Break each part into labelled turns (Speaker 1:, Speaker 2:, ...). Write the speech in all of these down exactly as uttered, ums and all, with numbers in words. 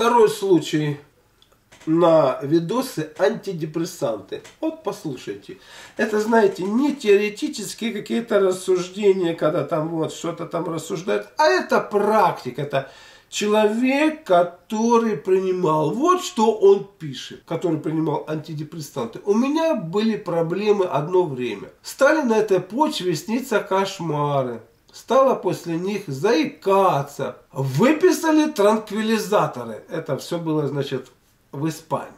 Speaker 1: Второй случай на видосы антидепрессанты. Вот послушайте. Это, знаете, не теоретические какие-то рассуждения, когда там вот что-то там рассуждают, а это практика. Это человек, который принимал, вот что он пишет, который принимал антидепрессанты. У меня были проблемы одно время. Стали на этой почве сниться кошмары. Стала после них заикаться. Выписали транквилизаторы. Это все было, значит, в Испании.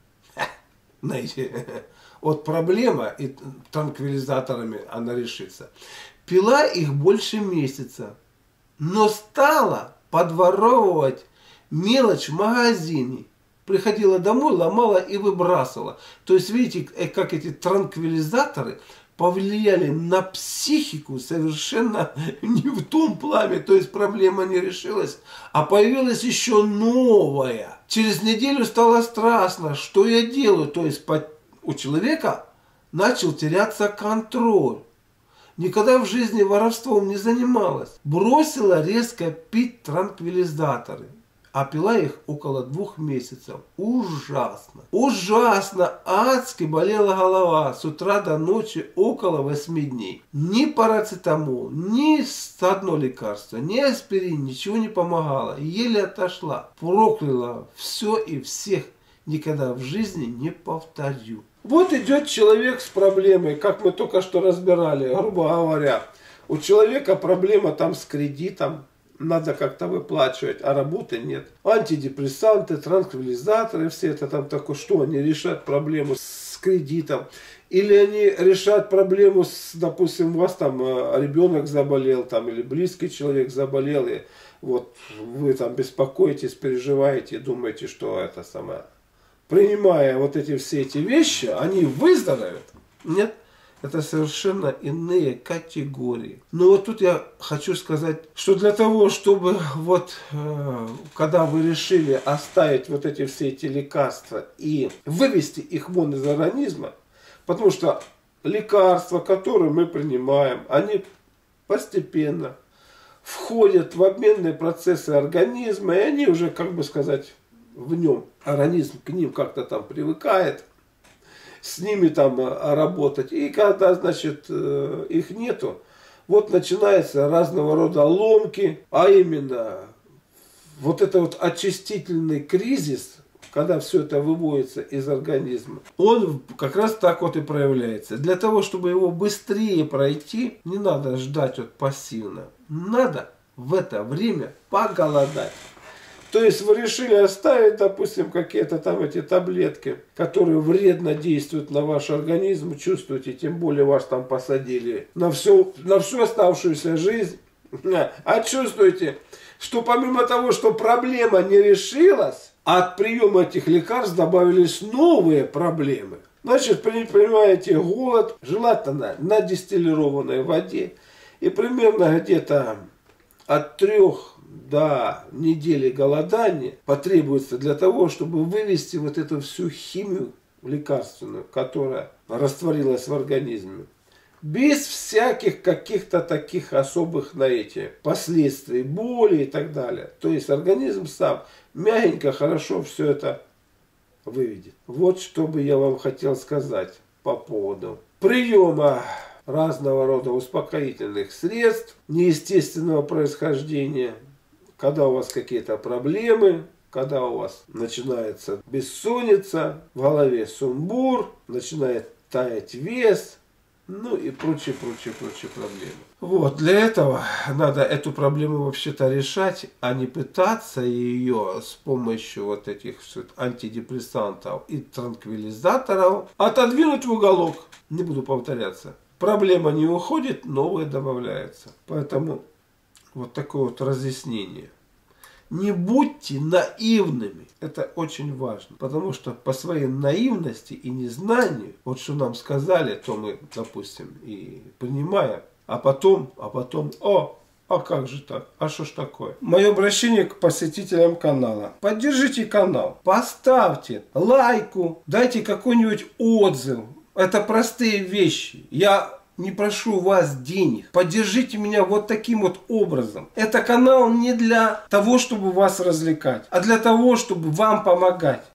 Speaker 1: Знаете, вот проблема, и транквилизаторами она решится. Пила их больше месяца, но стала подворовывать мелочь в магазине. Приходила домой, ломала и выбрасывала. То есть, видите, как эти транквилизаторы повлияли на психику совершенно не в том плане, то есть проблема не решилась, а появилась еще новая. Через неделю стало страшно, что я делаю, то есть у человека начал теряться контроль. Никогда в жизни воровством не занималась. Бросила резко пить транквилизаторы. А пила их около двух месяцев. Ужасно. Ужасно. Адски болела голова с утра до ночи около восьми дней. Ни парацетамол, ни одно лекарство, ни аспирин, ничего не помогало. Еле отошла. Прокляла все и всех. Никогда в жизни не повторю. Вот идет человек с проблемой, как мы только что разбирали, грубо говоря. У человека проблема там с кредитом. Надо как-то выплачивать, а работы нет. Антидепрессанты, транквилизаторы, все это там такое, что они решают проблему с кредитом. Или они решают проблему с, допустим, у вас там ребенок заболел, там, или близкий человек заболел, и вот вы там беспокоитесь, переживаете, думаете, что это самое. Принимая вот эти все эти вещи, они выздоровеют. Нет. Это совершенно иные категории. Но вот тут я хочу сказать, что для того, чтобы вот, э, когда вы решили оставить вот эти все эти лекарства и вывести их вон из организма, потому что лекарства, которые мы принимаем, они постепенно входят в обменные процессы организма, и они уже, как бы сказать, в нем, организм к ним как-то там привыкает, с ними там работать. И когда, значит, их нету, вот начинаются разного рода ломки, а именно вот это вот очистительный кризис, когда все это выводится из организма, он как раз так вот и проявляется. Для того, чтобы его быстрее пройти, не надо ждать вот пассивно. Надо в это время поголодать. То есть вы решили оставить, допустим, какие-то там эти таблетки, которые вредно действуют на ваш организм, чувствуете, тем более вас там посадили на всю, на всю оставшуюся жизнь. А чувствуете, что помимо того, что проблема не решилась, от приема этих лекарств добавились новые проблемы. Значит, принимаете голод, желательно на дистиллированной воде, и примерно где-то от трех до недели голодания потребуется для того, чтобы вывести вот эту всю химию лекарственную, которая растворилась в организме, без всяких каких-то таких особых на эти последствий, боли и так далее. То есть организм сам мягенько, хорошо все это выведет. Вот что бы я вам хотел сказать по поводу приема разного рода успокоительных средств неестественного происхождения, когда у вас какие-то проблемы, когда у вас начинается бессонница, в голове сумбур, начинает таять вес, ну и прочие, прочие, прочие проблемы. Вот, для этого надо эту проблему вообще-то решать, а не пытаться ее с помощью вот этих антидепрессантов и транквилизаторов отодвинуть в уголок. Не буду повторяться. Проблема не уходит, новая добавляется. Поэтому вот такое вот разъяснение. Не будьте наивными. Это очень важно. Потому что по своей наивности и незнанию, вот что нам сказали, то мы, допустим, и принимаем. А потом, а потом, о, а как же так? А что ж такое? Мое обращение к посетителям канала. Поддержите канал. Поставьте лайку. Дайте какой-нибудь отзыв. Это простые вещи. Я не прошу у вас денег. Поддержите меня вот таким вот образом. Это канал не для того, чтобы вас развлекать, а для того, чтобы вам помогать.